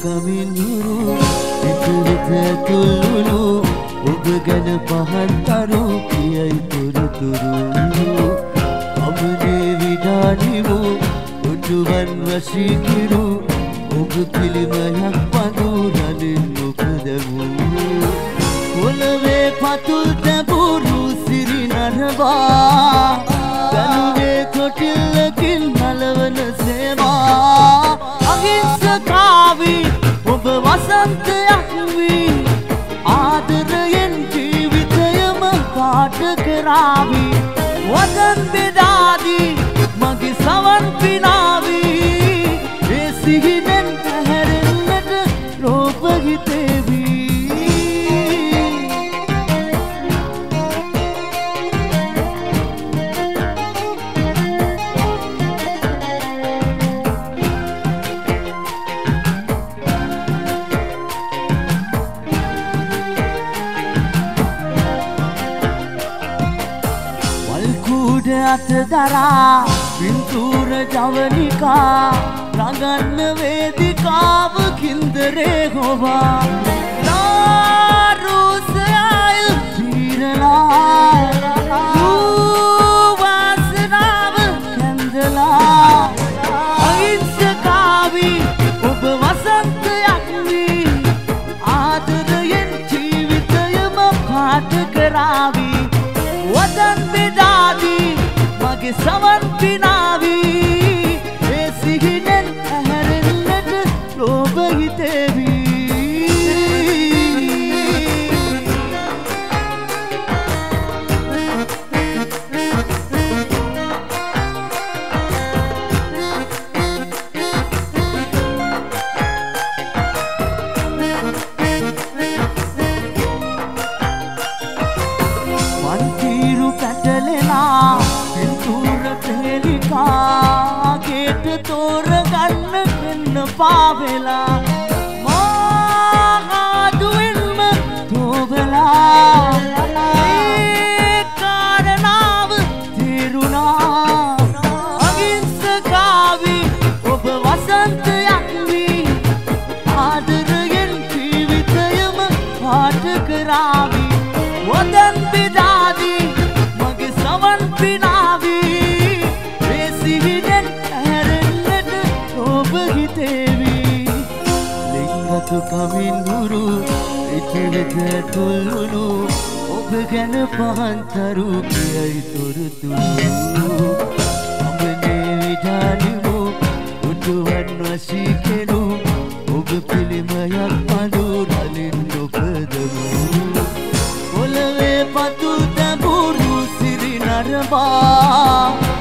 කමින් හුරු විතවිත තුල්ලුණු ඔබ ගැන පහන්තරු කියයි තුරුතුරු අමනේ විඩානිමු උඩුවන් වශී කිරු ඔබ පිළිමයක් පඳු රනින් උපදමු ඔලවේ පතුල් තැබුරු සිරි නරවා ගනුවේ කොටිල්ලකින් නලවන සේවා අහිංසකාවි ඔබ වසන්තයක් වී ආදරයෙන් ජීවිතයම පාට කරාවි වදන් බෙදාදී මගේ සවන් පිනාවී ඒ සිහිනෙන් පැහැරෙන්නට ලෝභ හිතේවි අත දරා පින්තූර ජවනිකා රඟන්න වේදිකාව කින්දරේ හොවා නාරුසයල් පීරලා වාසනාව කැන්දලා අහිංසකාවි ඔබ වසන්තයක් වී ආදරයෙන් ජීවිතයම පාට කරාවි වදන් බෙදාදී මගේ සවන් පිනාවී ඒ සිහිනෙන් ඇහැරෙන්නට ලෝභ හිතේවි වන්තිරු පැටලෙනා ගේට තෝරගන්න වෙන්න පාවෙලා මාහාදුවෙන්ම තෝබලා ඒ කාරණාව තේරුණා අහිංසකාවි ඔබ වසන්තයක් වී ආදරයෙන් ජීවිතයම පාට කරාවි වදන් බෙදාදී මගේ සවන් පිනාවී සිහිනෙන් ඇහැරෙන්නට ඔබ හිතේවි ලිංගතු කමින් හුරු ඉතිවෙත තුල්ලුණු ඔබ ගැන පහන්තරු කියයි තොරතුරු අමනේ විඩානිමු උඩුවන් වශී කෙරු ඔබ පිළිමයක් පඳු රලින් උපදමු ඔලවේ පතුල් තැබුරු සිරි නරවා